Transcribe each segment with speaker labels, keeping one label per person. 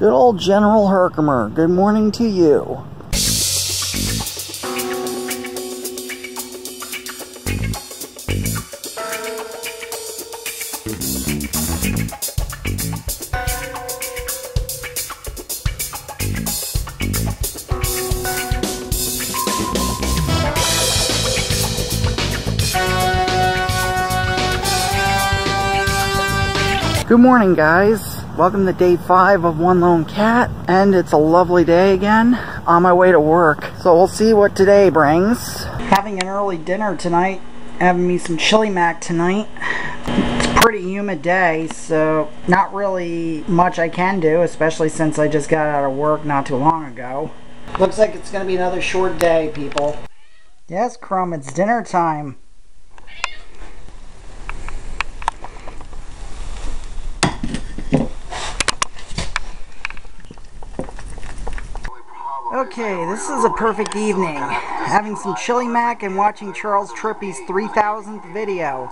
Speaker 1: Good old General Herkimer, good morning to you. Good morning, guys. Welcome to day 5 of One Lone Cat, and it's a lovely day again on my way to work. So we'll see what today brings. Having an early dinner tonight, having me some chili mac tonight. It's a pretty humid day, so not really much I can do, especially since I just got out of work not too long ago. Looks like it's going to be another short day, people. Yes, Crumb, it's dinner time. Okay, this is a perfect evening. Having some chili mac and watching Charles Trippy's 3000th video.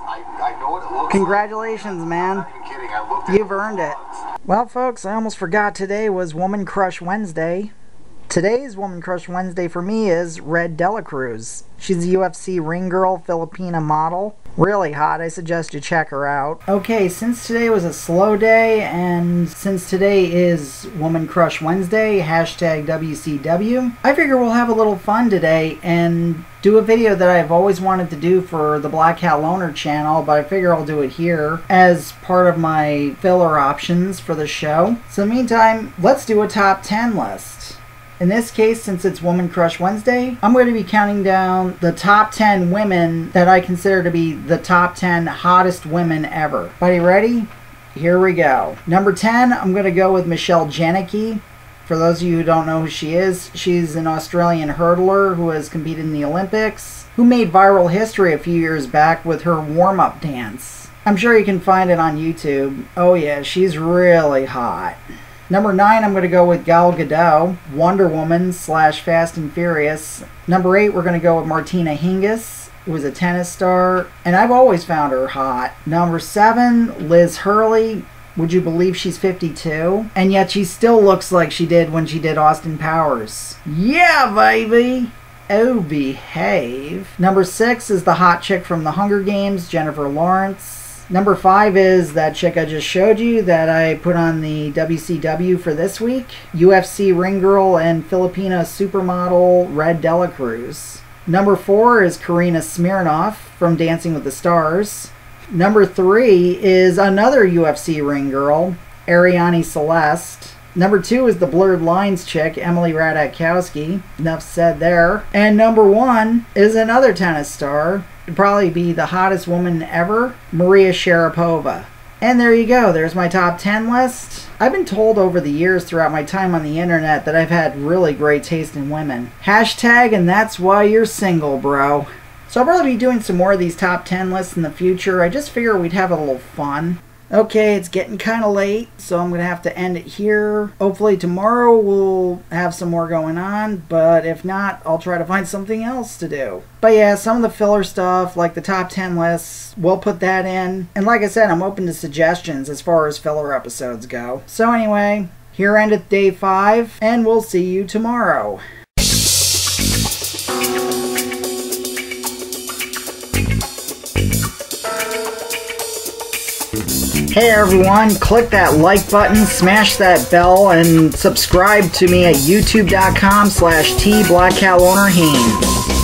Speaker 1: Congratulations, man. You've earned it. Well, folks, I almost forgot today was Woman Crush Wednesday. Today's Woman Crush Wednesday for me is Red Dela Cruz. She's a UFC ring girl, Filipina model. Really hot. I suggest you check her out. Okay, since today was a slow day, and since today is Woman Crush Wednesday, hashtag WCW, I figure we'll have a little fun today and do a video that I've always wanted to do for the Black Cat Loner channel, but I figure I'll do it here as part of my filler options for the show. So in the meantime, let's do a top 10 list. In this case, since it's Woman Crush Wednesday, I'm going to be counting down the top 10 women that I consider to be the top 10 hottest women ever. Everybody ready? Here we go. Number 10, I'm going to go with Michelle Janicki. For those of you who don't know who she is, she's an Australian hurdler who has competed in the Olympics, who made viral history a few years back with her warm-up dance. I'm sure you can find it on YouTube. Oh yeah, she's really hot. Number 9, I'm going to go with Gal Gadot, Wonder Woman / Fast and Furious. Number 8, we're going to go with Martina Hingis, who was a tennis star, and I've always found her hot. Number 7, Liz Hurley. Would you believe she's 52? And yet she still looks like she did when she did Austin Powers. Yeah, baby! Oh, behave. Number 6 is the hot chick from the Hunger Games, Jennifer Lawrence. Number 5 is that chick I just showed you that I put on the WCW for this week. UFC ring girl and Filipina supermodel Red Dela Cruz. Number 4 is Karina Smirnoff from Dancing with the Stars. Number 3 is another UFC ring girl, Ariane Celeste. Number 2 is the Blurred Lines chick, Emily Ratajkowski. Enough said there. And number 1 is another tennis star. It'd probably be the hottest woman ever, Maria Sharapova. And there you go, there's my top 10 list. I've been told over the years throughout my time on the internet that I've had really great taste in women. Hashtag, and that's why you're single, bro. So I'll probably be doing some more of these top 10 lists in the future. I just figure we'd have a little fun. Okay, it's getting kind of late, so I'm going to have to end it here. Hopefully tomorrow we'll have some more going on, but if not, I'll try to find something else to do. But yeah, some of the filler stuff, like the top 10 lists, we'll put that in. And like I said, I'm open to suggestions as far as filler episodes go. So anyway, here endeth day 5, and we'll see you tomorrow. Hey everyone, click that like button, smash that bell, and subscribe to me at youtube.com/TBlackCatLonerHaines.